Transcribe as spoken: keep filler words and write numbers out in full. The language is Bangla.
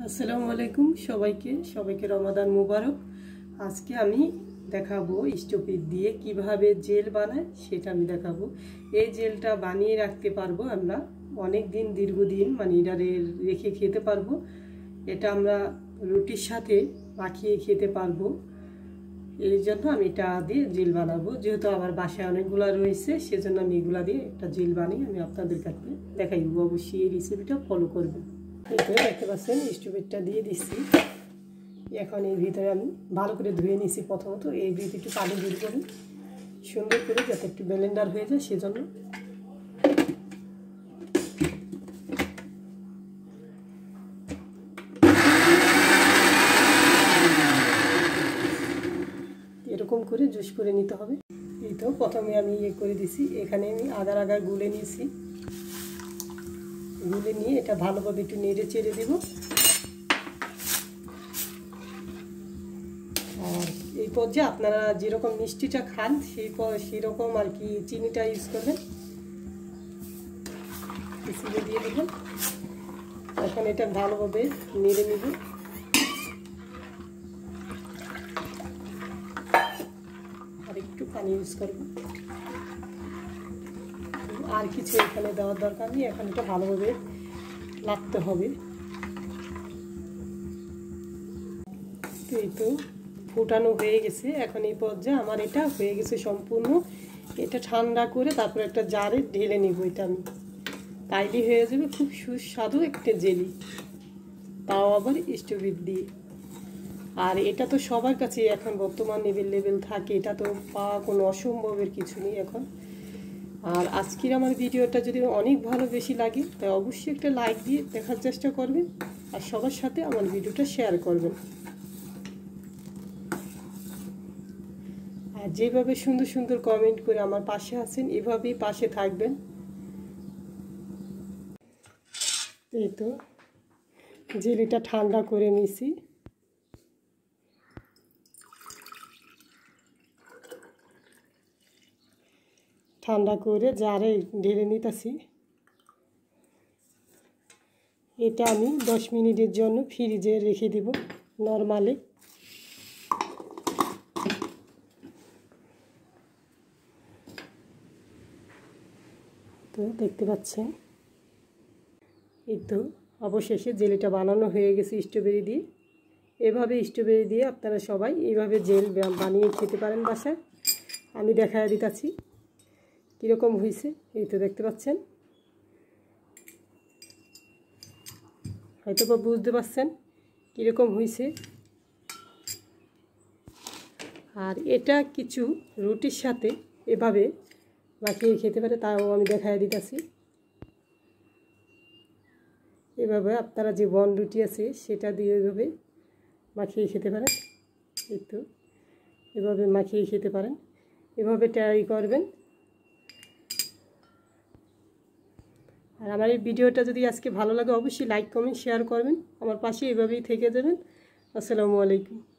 আসসালামু আলাইকুম সবাইকে সবাইকে রমাদান মুবারক। আজকে আমি দেখাবো স্টোপিট দিয়ে কিভাবে জেল বানায় সেটা আমি দেখাবো। এই জেলটা বানিয়ে রাখতে পারবো আমরা অনেক দিন, দীর্ঘদিন, মানে এটা রেখে খেতে পারবো। এটা আমরা রুটির সাথে মাখিয়ে খেতে পারবো। এই জন্য আমি এটা দিয়ে জেল বানাবো। যেহেতু আমার বাসায় অনেকগুলো রয়েছে, সেজন্য আমি এগুলা দিয়ে একটা জেল বানিয়ে আমি আপনাদের কাছে দেখাইব। অবশ্যই এই রেসিপিটা ফলো করবেন। এখানে দেখতে পাচ্ছেন স্টোভটা দিয়ে দিচ্ছি। এখন এর ভিতরে আমি ভালো করে ধুয়ে নিচ্ছি। প্রথমত এই ভিতরে একটু পানি বের করি সুন্দর করে, যাতে একটু ব্লেন্ডার হয়ে যায়, সেজন্য। এরকম করে জুস করে নিতে হবে। এই তো প্রথমে আমি ইয়ে করে দিছি। এখানে আমি আগার আগার গুলে নিয়েছি। গুলে নিয়ে এটা ভালোভাবে একটু নেড়ে চেড়ে দেব। আর এই পর্যায়ে আপনারা যেরকম মিষ্টিটা খান সেই সেরকম আর কি চিনিটা ইউজ করবেন। চিনি দিয়ে দেবেন। এখন এটা ভালোভাবে নেড়ে নেব। আর একটু পানি ইউজ করব। আর কিছু এখানে দেওয়ার দরকার নেই। এখন এটা ভালোভাবে লাগতে হবে। এই তো ফুটানো হয়ে গেছে। এখন এই পর্যায়ে আমার এটা হয়ে গেছে সম্পূর্ণ। এটা ঠান্ডা করে তারপর একটা জারে ঢেলে নিব। এটা আমি তাইলে হয়ে যাবে খুব সুস্বাদু একটা জেলি, তাও আবার স্টোভের দিয়ে। আর এটা তো সবার কাছে এখন বর্তমান অ্যাভেলেবেল থাকে। এটা তো পাওয়া কোনো অসম্ভবের কিছু নেই এখন। আর আজকের আমার ভিডিওটা যদি অনেক ভালো বেশি লাগে, তাই অবশ্যই একটা লাইক দিয়ে দেখার চেষ্টা করবেন। আর সবার সাথে আমার ভিডিওটা শেয়ার করবেন। আর যেভাবে সুন্দর সুন্দর কমেন্ট করে আমার পাশে আছেন, এভাবেই পাশে থাকবেন। এই তো জেলিটা ঠান্ডা করে নিছি। ঠান্ডা করে জারে ঢেলে নিতেছি। এটা আমি দশ মিনিটের জন্য ফ্রিজে রেখে দিব নরমালে। তো দেখতে পাচ্ছেন এই তো অবশেষে জেলিটা বানানো হয়ে গেছে স্ট্রবেরি দিয়ে। এভাবে স্ট্রবেরি দিয়ে আপনারা সবাই এইভাবে জেল বানিয়ে খেতে পারেন বাসায়। আমি দেখায় দিতেছি কীরকম হয়েছে। এই তো দেখতে পাচ্ছেন, হয়তো বা বুঝতে পারছেন কীরকম হয়েছে। আর এটা কিছু রুটির সাথে এভাবে মাখিয়ে খেতে পারে, তাও আমি দেখায় দিতেছি। এভাবে আপনারা যে বন রুটি আছে সেটা দিয়ে এভাবে মাখিয়ে খেতে পারেন। এই তো এভাবে মাখিয়ে খেতে পারেন। এভাবে ট্রাই করবেন। আর আমার এই ভিডিওটা যদি আজকে ভালো লাগে, অবশ্যই লাইক কমেন্ট শেয়ার করবেন। আমার পাশে এভাবেই থেকে যাবেন। আসসালামু আলাইকুম।